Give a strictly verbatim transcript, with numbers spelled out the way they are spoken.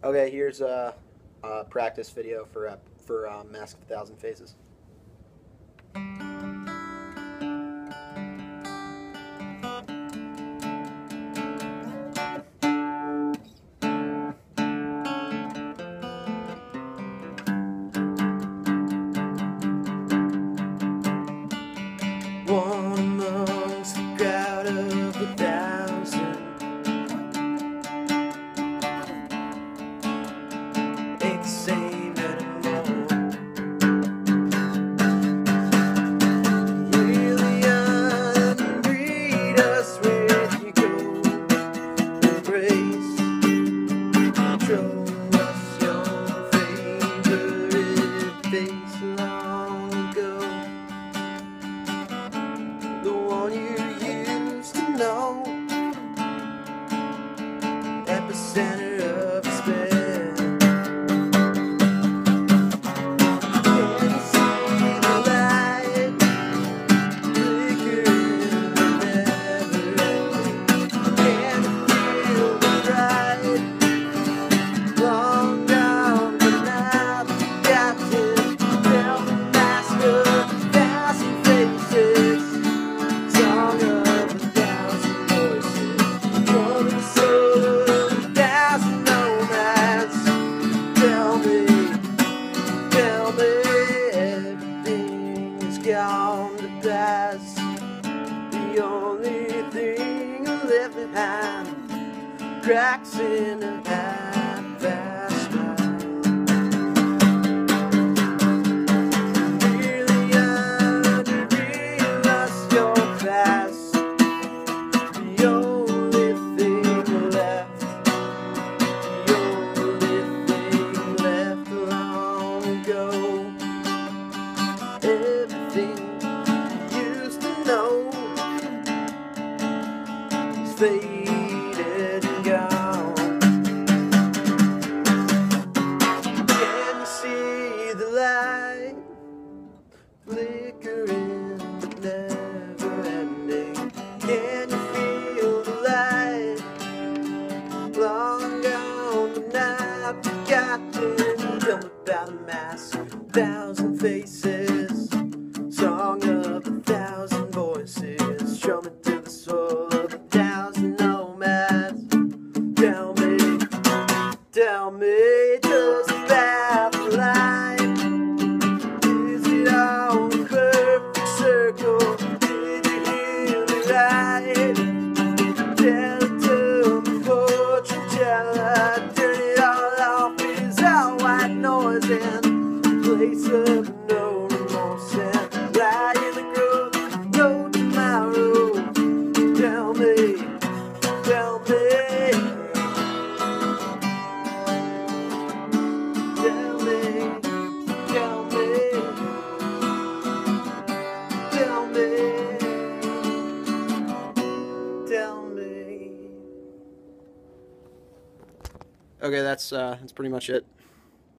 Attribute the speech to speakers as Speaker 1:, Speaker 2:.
Speaker 1: Okay, here's a, a practice video for uh, for uh, Mask of a Thousand Faces. One amongst the crowd of a thousand ain't the same anymore. Really ungreet us with your gold embrace. Show us your favorite face long ago. The one you used to know, epicenter of despair. Can you see the light flicker in the never ending? Can you feel the bright, long gone but not forgotten? Tell the mask of a thousand faces, song of a thousand voices, one of the soul of a thousand nomads. Tell me, tell me, everything is gone to pass. The only thing left behind, cracks in a half-past smile. Really unrealize your past. The only thing left, the only thing left long ago. Everything you used to know is faded and gone. Can you see the light flickering but never ending? Can you feel the light, long gone but not forgotten? Tell me about a mask, thousand faces, song of a thousand voices, strumming through the soul of a thousand nomads. Tell me, tell me, does the path of life, is it all a perfect circle? Did you hear me right? Tell it to me, fortune teller, turn it all off. Is all white noise in place of no remorse and lie in the grove, no tomorrow. Tell me, tell me, tell me, tell me, tell me, tell me. Okay, that's uh, that's pretty much it.